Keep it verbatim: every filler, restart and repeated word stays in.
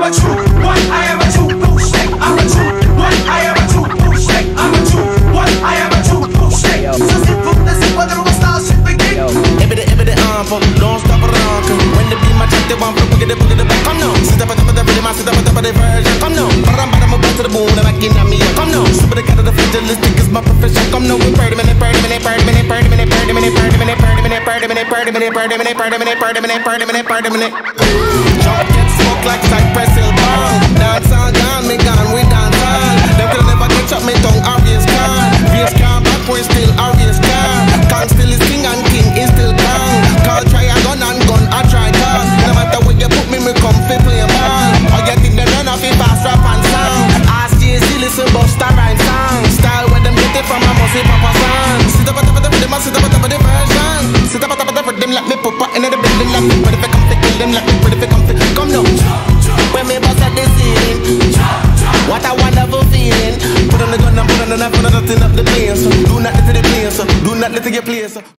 a true one, I am a true bullshit. I'm a true one, I am a true bullshit. I'm a true one, I am a true bullshit. So simple, that's it, whether we'll start shit begin. Every day, every day, I'm for don't stop around. When they be my chat, they want to put it, put it back. Come now, sit up, up, up, up, sit up, up, up, the version. Come now, but I'm but I'm about to the moon, and I can't have me. Come now, super the cat of the fragilistic is my profession. Come now, we party, minute, party, minute, party, minute, party, minute, party, minute, party, minute, party, minute, party, minute, party, minute, party, minute, party, minute, party, minute, party, minute, party, minute. Jump, get smoked like Cypress Hill Ball. Dance on, gone, me gone, we dance on. Them could never catch up me tongue, obvious can. Obvious can, back we still obvious can. Can't still is king and king is still can. Call try a gun and gun, I try gun. No matter where you put me, me come fi play ball. Or you think they run off it fast rap and song. Ask Jay-Z, listen Busta Rhymes song. Style where them get it from, I must say Papa song. Sit up at the top of the rhythm, sit up at the top of the version. Sit up at the top of the rhythm, let me pop up in the building, let me put it come to kill them, let me put it come to come now. When me bust at the ceiling, what a wonderful feeling. Put on the gun and put on the knife, put on the thing up the place. Do not let it play, do not let it get place.